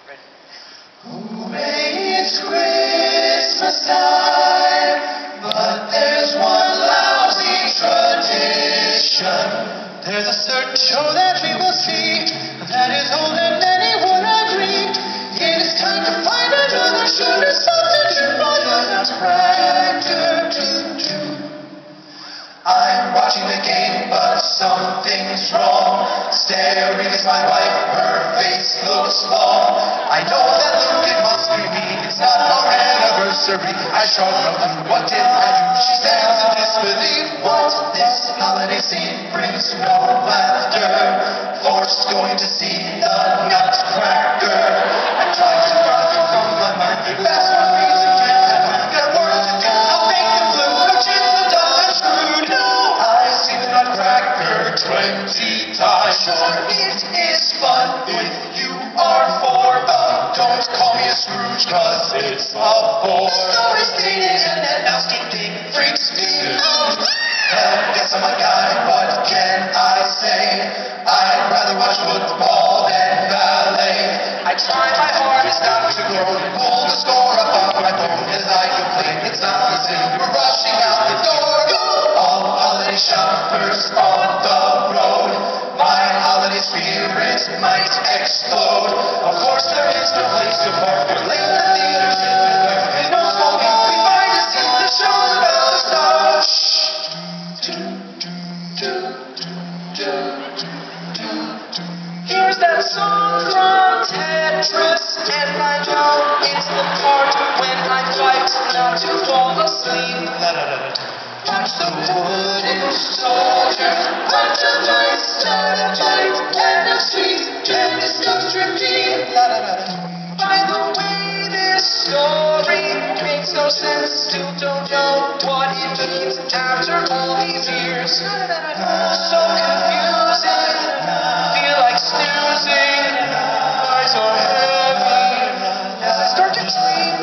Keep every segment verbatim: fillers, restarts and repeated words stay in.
Hooray, it's Christmas time, but there's one lousy tradition. There's a certain show that we will see that is older than anyone agree. It is time to find another sugar substitute for the nutcracker. I'm watching the game, but something's wrong. Staring is my wife, her face looks long. I know that look, it must be me. It's not our anniversary. I shrug no clue. What did I do? She stands in disbelief. What? This holiday scene brings no laughter. Forced going to see the nutcracker. I tried to run from my mind. That's one reason can't have mine. Got work to do. I'll make the blue. No chance the dumb and true. No, I've seen the nutcracker twenty times. Sure, it is fun if you are for fun. Don't call me a Scrooge, cause it's a bore. The story's dated and that housekeeping freaks me out. Hell, guess I'm a guy, what can I say? I'd rather watch football than ballet. I try my hardest not to grow and pull the score up on my phone as I complain. It's not the same, we're rushing out the door. All holiday shoppers on the road. My holiday spirit might explode. Of course there is no place to park. We're late at the theater, and no smoking. We find a seat, the show's about to start. Shh. Here's that song from Tetris, and I know it's the part when I fight not to fall asleep. Watch the wooden soldiers, bunch of lights, start a fight, and the streets turn this country deep. By the way, this story makes no sense. Still don't know what it means after all these years. So confusing, feel like snoozing. Eyes are heavy as I start to sleep.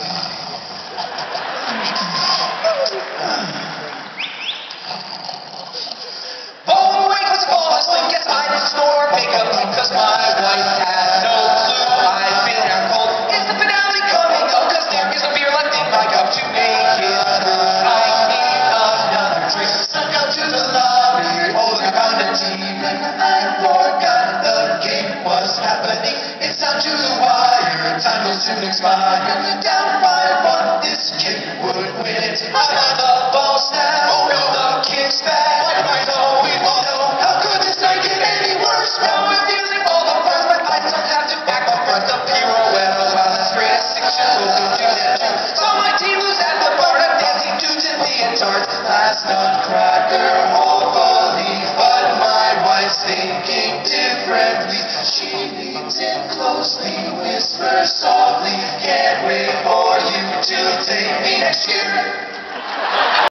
Oh, wait, let's fall asleep. Guess I didn't snore. Make up because my wife has no clue. I feel now cold. Is the finale coming? Oh, cause there is a beer left in my cup to make it through. I need another drink. Snuck out to the lobby. Oh, look, I found a team. And I forgot the game was happening. It's down to the wire. Time will soon expire. Down by one, this kid would win it. I got the ball snap. Oh no, the kick's back. Why do I know? We all know. How could this night get any worse? Now I'm using all the parts, but I don't have to back up front. The pirouette while the straight section will do that too. So my team was at the bar. I'm dancing to Tiffany and Tart. Last nutcracker, whole belief, but my wife's thinking differently. She leans in closely, whispers softly. Can't wait for you to take me next year.